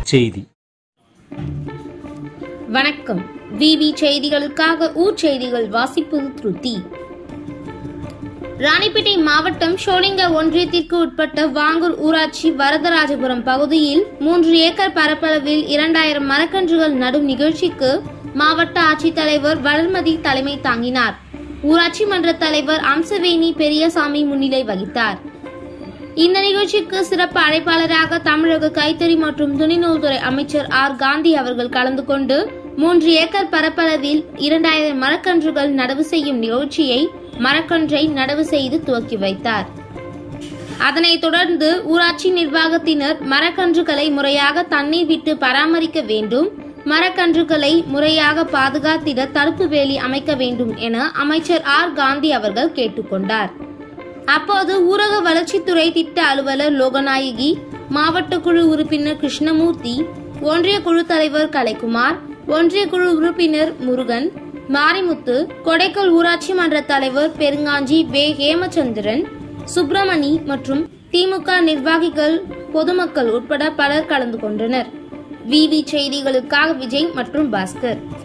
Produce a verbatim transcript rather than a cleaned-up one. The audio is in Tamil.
செய்தி. வணக்கம். விவி செய்திகளுக்காக ஊர் செய்திகள் வாசிப்பது திருத்தி. ராணிப்பேட்டை மாவட்டம் ஷோலிங்க ஒன்றியத்திற்கு உட்பட்ட வாங்கூர் ஊராட்சி வரதராஜபுரம் பகுதியில் மூன்று ஏக்கர் பரப்பளவில் இரண்டாயிரம் மரக்கன்றுகள் நடும் நிகழ்ச்சிக்கு மாவட்ட ஆட்சித்தலைவர் வளர்மதி தலைமை தாங்கினார். ஊராட்சி மன்ற தலைவர் அம்சவேணி பெரியசாமி முன்னிலை வகித்தார். இந்த நிகழ்ச்சிக்கு சிறப்பு அழைப்பாளராக தமிழக கைத்தறி மற்றும் துணிநூல்துறை அமைச்சர் ஆர் காந்தி அவர்கள் கலந்து கொண்டு மூன்று ஏக்கர் பரப்பளவில் இரண்டாயிரம் மரக்கன்றுகள் நடவு செய்யும் நிகழ்ச்சியை மரக்கன்றை நடவு செய்து துவக்கி வைத்தார். அதனைத் தொடர்ந்து ஊராட்சி நிர்வாகத்தினர் மரக்கன்றுகளை முறையாக தண்ணீர் விட்டு பராமரிக்க வேண்டும், மரக்கன்றுகளை முறையாக பாதுகாத்திட தடுப்பு வேலி அமைக்க வேண்டும் என அமைச்சர் ஆர் காந்தி அவர்கள் கேட்டுக்கொண்டார். அப்போது ஊரக வளர்ச்சித்துறை திட்ட அலுவலர் லோகநாயகி, மாவட்ட குழு உறுப்பினர் கிருஷ்ணமூர்த்தி, ஒன்றிய குழு தலைவர் கலைக்குமார், ஒன்றிய குழு உறுப்பினர் முருகன், மாரிமுத்து, கொடைக்கல் ஊராட்சி மன்ற தலைவர் பெருங்காஞ்சி வே ஹேமச்சந்திரன், சுப்பிரமணி மற்றும் திமுக நிர்வாகிகள், பொதுமக்கள் உட்பட பலர் கலந்து கொண்டனர். விவி செய்திகளுக்காக விஜய் மற்றும் பாஸ்கர்.